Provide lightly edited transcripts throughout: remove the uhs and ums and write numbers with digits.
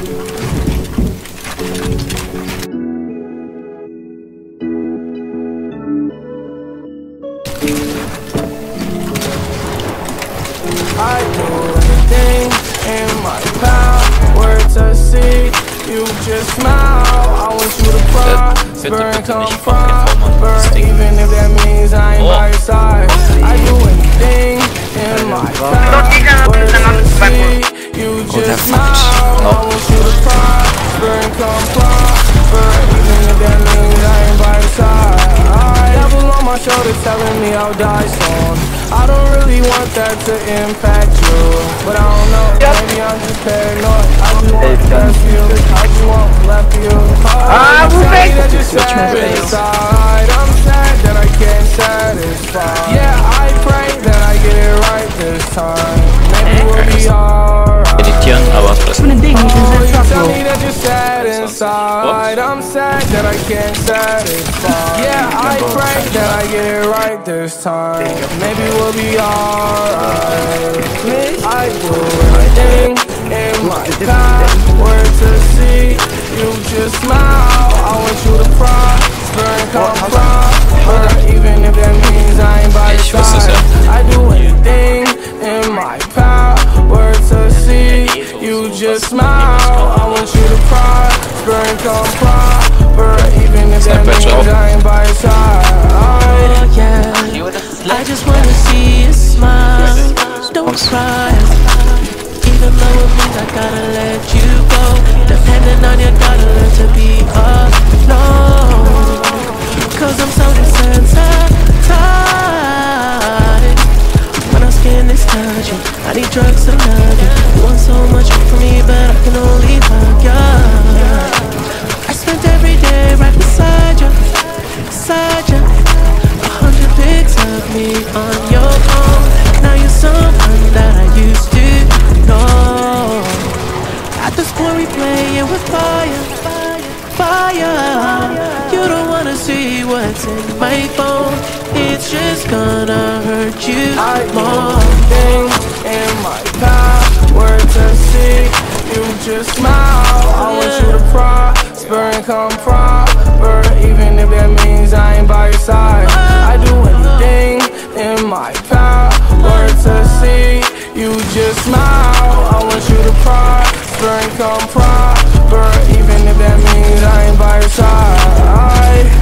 I do anything in my power to see you just smile. I want you to prosper and come proper, even if that means I ain't by your side. I do anything in my power to see you just smile. I want you to prosper and come proper, even if that means I ain't by your side. Devil on my shoulder telling me I'll die soon. I don't really want that to impact you, but I don't know, maybe I'm just paranoid. I just want the best for you, I just want what's left for you. I'm sad that you're sad inside. I'm sad that I can't satisfy. Yeah, I pray that I get it right this time. Maybe we'll be alright. Edition awas plus. Oh, you tell me that you're sad inside. I'm sad that I can't satisfy. Yeah, I pray that I get it right this time. Maybe we'll be alright. I do anything in my power to see you just smile. I want you to prosper and come proper, even if that means I ain't by your side. I do anything in my power to see you just smile. I want you to prosper and come proper, even if that means I ain't by your side. I just wanna see you smile. Don't cry. Even though it means I gotta let you go, depending on you, gotta learn to be alone. Cause I'm so desensitized. When our skin is touching, I need drugs to love you. You want so much from me, but I can only hug you. I spent every day right beside you, beside you. 100 pics of me on your phone. Now you're someone that I used to know. At the school we playing with fire, fire. You don't wanna see what's in my phone. It's just gonna hurt you more. I do things in my power to see you just smile. I want you to prosper and come proper, even if that means I ain't by your side. I do anything in my power to see you just smile. I want you to prosper and come proper, even if that means I ain't by your side.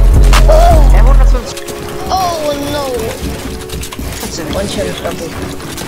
Oh no! One shot.